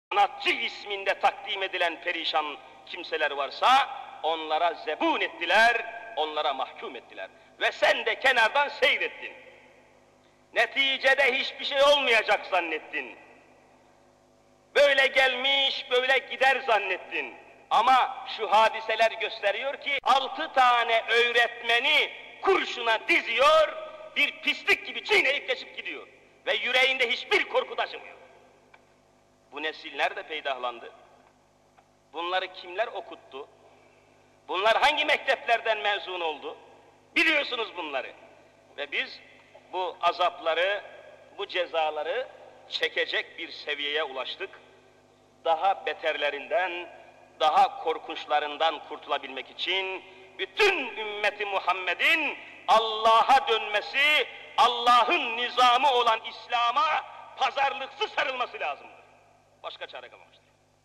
sanatçı isminde takdim edilen perişan kimseler varsa onlara zebun ettiler, onlara mahkum ettiler. Ve sen de kenardan seyrettin. Neticede hiçbir şey olmayacak zannettin. Böyle gelmiş, böyle gider zannettin. Ama şu hadiseler gösteriyor ki 6 tane öğretmeni kurşuna diziyor, bir pislik gibi çiğneyip geçip gidiyor. Ve yüreğinde hiçbir korku taşımıyor. Bu nesil nerede peydahlandı? Bunları kimler okuttu? Bunlar hangi mekteplerden mezun oldu? Biliyorsunuz bunları. Ve biz bu azapları, bu cezaları çekecek bir seviyeye ulaştık. Daha beterlerinden, daha korkunçlarından kurtulabilmek için bütün ümmeti Muhammed'in Allah'a dönmesi, Allah'ın nizamı olan İslam'a pazarlıksız sarılması lazımdır. Başka çare kalmamıştır.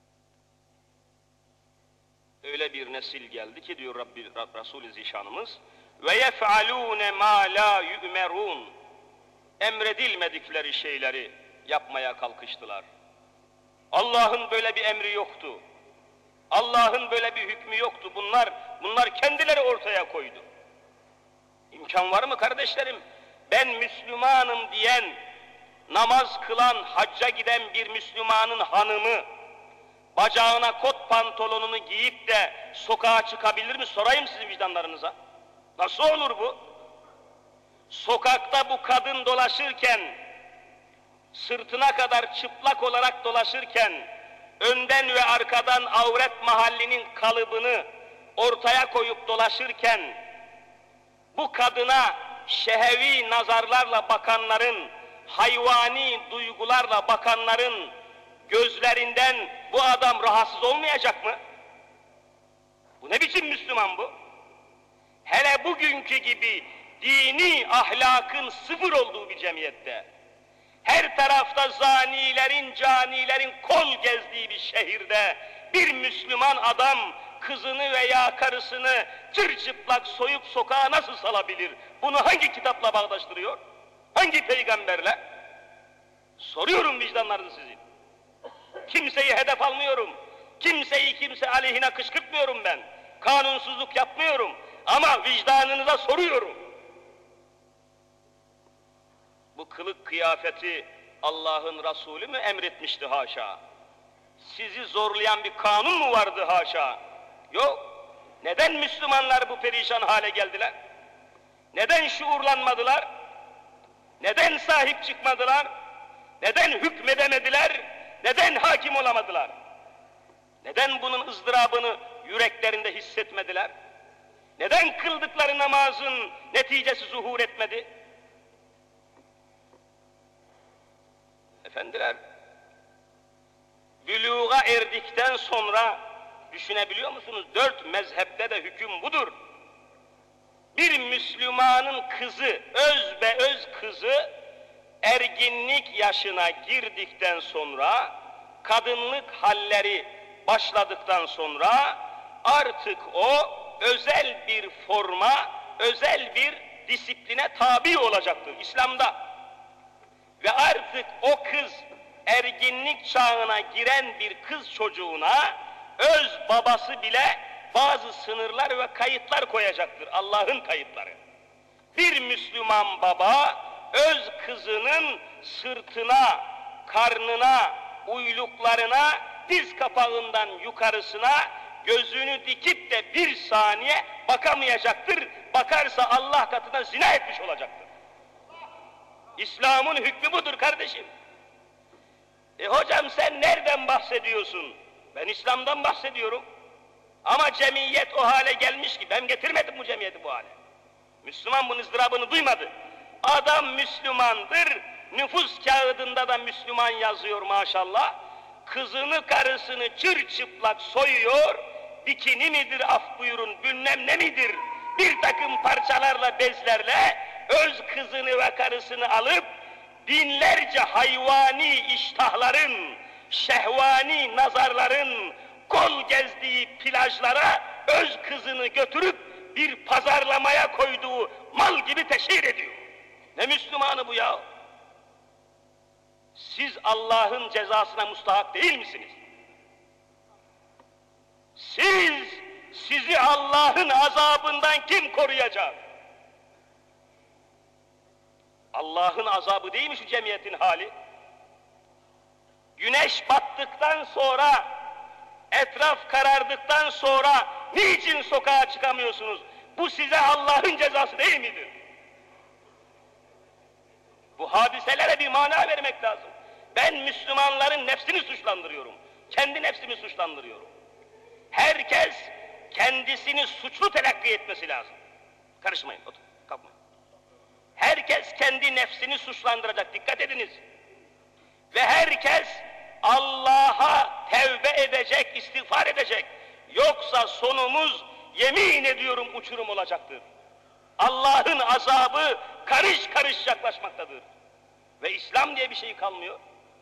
Öyle bir nesil geldi ki diyor Resul-i Zişanımız, ve yef'alûne mâ lâ yu'merûn, emredilmedikleri şeyleri yapmaya kalkıştılar. Allah'ın böyle bir emri yoktu. Allah'ın böyle bir hükmü yoktu. Bunlar kendileri ortaya koydu. İmkan var mı kardeşlerim? Ben Müslümanım diyen, namaz kılan, hacca giden bir Müslümanın hanımı, bacağına kot pantolonunu giyip de sokağa çıkabilir mi? Sorayım sizin vicdanlarınıza. Nasıl olur bu? Sokakta bu kadın dolaşırken, sırtına kadar çıplak olarak dolaşırken, önden ve arkadan avret mahallinin kalıbını ortaya koyup dolaşırken, bu kadına şehevi nazarlarla bakanların, hayvani duygularla bakanların gözlerinden bu adam rahatsız olmayacak mı? Bu ne biçim Müslüman bu? Hele bugünkü gibi dini ahlakın sıfır olduğu bir cemiyette, her tarafta zanilerin, canilerin kol gezdiği bir şehirde bir Müslüman adam kızını veya karısını çırçıplak soyup sokağa nasıl salabilir? Bunu hangi kitapla bağdaştırıyor? Hangi peygamberle? Soruyorum vicdanlarınızı sizin. Kimseyi hedef almıyorum. Kimseyi kimse aleyhine kışkırtmıyorum ben. Kanunsuzluk yapmıyorum. Ama vicdanınıza soruyorum. Bu kılık kıyafeti Allah'ın Resulü mü emretmişti haşa? Sizi zorlayan bir kanun mu vardı haşa? Yok. Neden Müslümanlar bu perişan hale geldiler? Neden şuurlanmadılar? Neden sahip çıkmadılar? Neden hükmedemediler? Neden hakim olamadılar? Neden bunun ızdırabını yüreklerinde hissetmediler? Neden kıldıkları namazın neticesi zuhur etmedi? Efendiler, büluğa erdikten sonra düşünebiliyor musunuz? 4 mezhepte de hüküm budur. Bir Müslümanın kızı, özbeöz kızı, erginlik yaşına girdikten sonra, kadınlık halleri başladıktan sonra artık o özel bir forma, özel bir disipline tabi olacaktır İslam'da. Ve artık o kız erginlik çağına giren bir kız çocuğuna öz babası bile bazı sınırlar ve kayıtlar koyacaktır. Allah'ın kayıtları. Bir Müslüman baba öz kızının sırtına, karnına, uyluklarına, diz kapağından yukarısına gözünü dikip de bir saniye bakamayacaktır. Bakarsa Allah katında zina etmiş olacaktır. İslam'ın hükmü budur kardeşim. Hocam sen nereden bahsediyorsun? Ben İslam'dan bahsediyorum. Ama cemiyet o hale gelmiş ki ben getirmedim bu cemiyeti bu hale. Müslüman bunun ızdırabını duymadı. Adam Müslümandır, nüfus kağıdında da Müslüman yazıyor maşallah. Kızını karısını çırçıplak soyuyor, bikini midir af buyurun bilmem ne midir? Bir takım parçalarla bezlerle öz kızını ve karısını alıp binlerce hayvani iştahların, şehvani nazarların kol gezdiği plajlara öz kızını götürüp bir pazarlamaya koyduğu mal gibi teşhir ediyor. Ne Müslümanı bu ya? Siz Allah'ın cezasına mustahak değil misiniz? Sizi Allah'ın azabından kim koruyacak? Allah'ın azabı değil mi şu cemiyetin hali? Güneş battıktan sonra, etraf karardıktan sonra niçin sokağa çıkamıyorsunuz? Bu size Allah'ın cezası değil midir? Bu hadiselere bir mana vermek lazım. Ben Müslümanların nefsini suçlandırıyorum. Kendi nefsimi suçlandırıyorum. Herkes kendisini suçlu telakki etmesi lazım. Karışmayın, otur, kalkmayın. Herkes kendi nefsini suçlandıracak, dikkat ediniz. Ve herkes Allah'a tevbe edecek, istiğfar edecek. Yoksa sonumuz yemin ediyorum uçurum olacaktır. Allah'ın azabı karış karış yaklaşmaktadır. Ve İslam diye bir şey kalmıyor.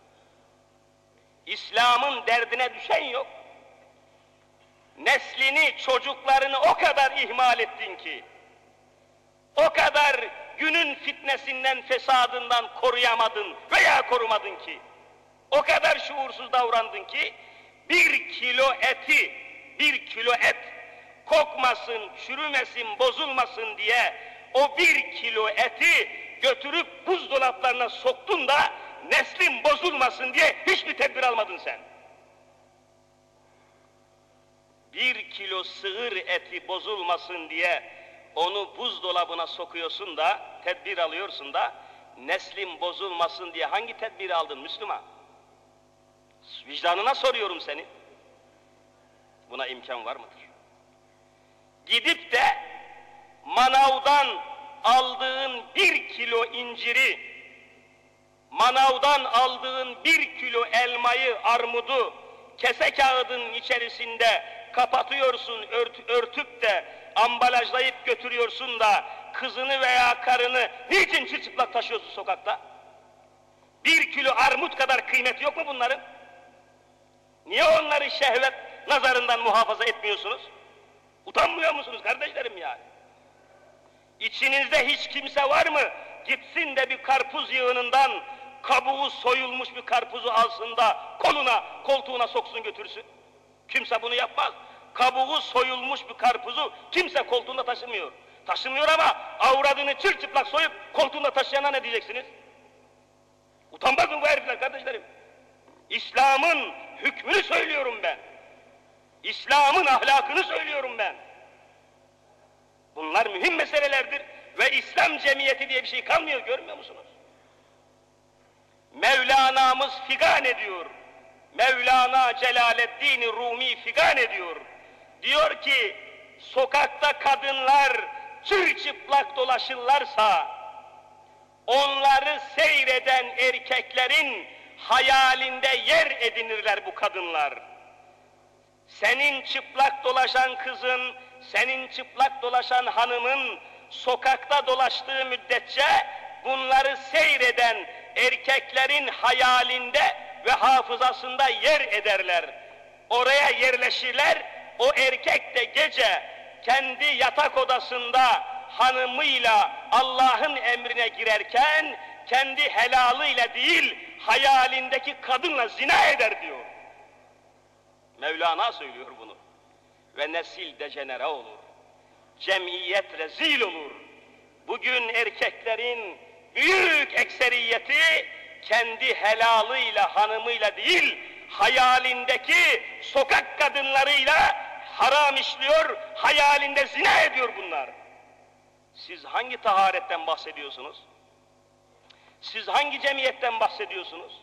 İslam'ın derdine düşen yok. Neslini, çocuklarını o kadar ihmal ettin ki, o kadar günün fitnesinden, fesadından koruyamadın veya korumadın ki, o kadar şuursuz davrandın ki, bir kilo et kokmasın, çürümesin, bozulmasın diye o 1 kilo eti götürüp buzdolaplarına soktun da neslin bozulmasın diye hiçbir tedbir almadın sen. 1 kilo sığır eti bozulmasın diye onu buzdolabına sokuyorsun da, tedbir alıyorsun da, neslin bozulmasın diye hangi tedbiri aldın Müslüman? Vicdanına soruyorum seni. Buna imkan var mıdır? Gidip de manavdan aldığın 1 kilo inciri, manavdan aldığın 1 kilo elmayı, armudu, kese kağıdının içerisinde kapatıyorsun, örtüp de ambalajlayıp götürüyorsun da kızını veya karını niçin çırçıplak taşıyorsun sokakta? 1 kilo armut kadar kıymeti yok mu bunların? Niye onları şehvet nazarından muhafaza etmiyorsunuz? Utanmıyor musunuz kardeşlerim yani? İçinizde hiç kimse var mı? Gitsin de bir karpuz yığınından kabuğu soyulmuş bir karpuzu alsın da koltuğuna soksun götürsün. Kimse bunu yapmaz. Kabuğu soyulmuş bir karpuzu kimse koltuğunda taşımıyor. Taşımıyor ama avradını çırçıplak soyup koltuğunda taşıyana ne diyeceksiniz? Utanmaz mı bu herifler kardeşlerim? İslam'ın hükmünü söylüyorum ben. İslam'ın ahlakını söylüyorum ben. Bunlar mühim meselelerdir ve İslam cemiyeti diye bir şey kalmıyor, görmüyor musunuz? Mevlana'mız figan ediyor. Mevlana Celaleddin Rumi figan ediyor. Diyor ki, sokakta kadınlar çırçıplak dolaşırlarsa, onları seyreden erkeklerin hayalinde yer edinirler bu kadınlar. Senin çıplak dolaşan kızın, senin çıplak dolaşan hanımın sokakta dolaştığı müddetçe bunları seyreden erkeklerin hayalinde ve hafızasında yer ederler. Oraya yerleşirler, o erkek de gece kendi yatak odasında hanımıyla Allah'ın emrine girerken kendi helalıyla değil hayalindeki kadınla zina eder diyor. Mevlana söylüyor bunu. Ve nesil dejenere olur. Cemiyet rezil olur. Bugün erkeklerin büyük ekseriyeti kendi helalıyla, hanımıyla değil, hayalindeki sokak kadınlarıyla haram işliyor, hayalinde zina ediyor bunlar. Siz hangi taharetten bahsediyorsunuz? Siz hangi cemiyetten bahsediyorsunuz?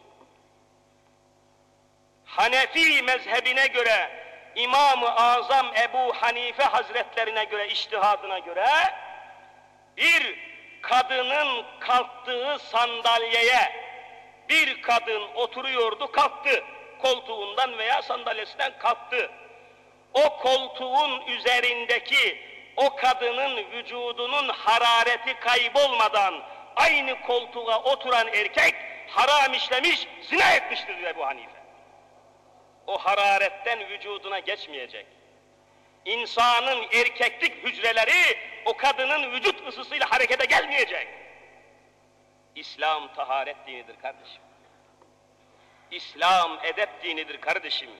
Hanefi mezhebine göre, İmam-ı Azam Ebu Hanife Hazretlerine göre, içtihadına göre, bir kadının kalktığı sandalyeye bir kadın oturuyordu, kalktı. Koltuğundan veya sandalyesinden kalktı. O koltuğun üzerindeki o kadının vücudunun harareti kaybolmadan aynı koltuğa oturan erkek haram işlemiş, zina etmiştir diyor Ebu Hanife. O hararetten vücuduna geçmeyecek. İnsanın erkeklik hücreleri o kadının vücut ısısıyla harekete gelmeyecek. İslam taharet dinidir kardeşim. İslam edep dinidir kardeşim.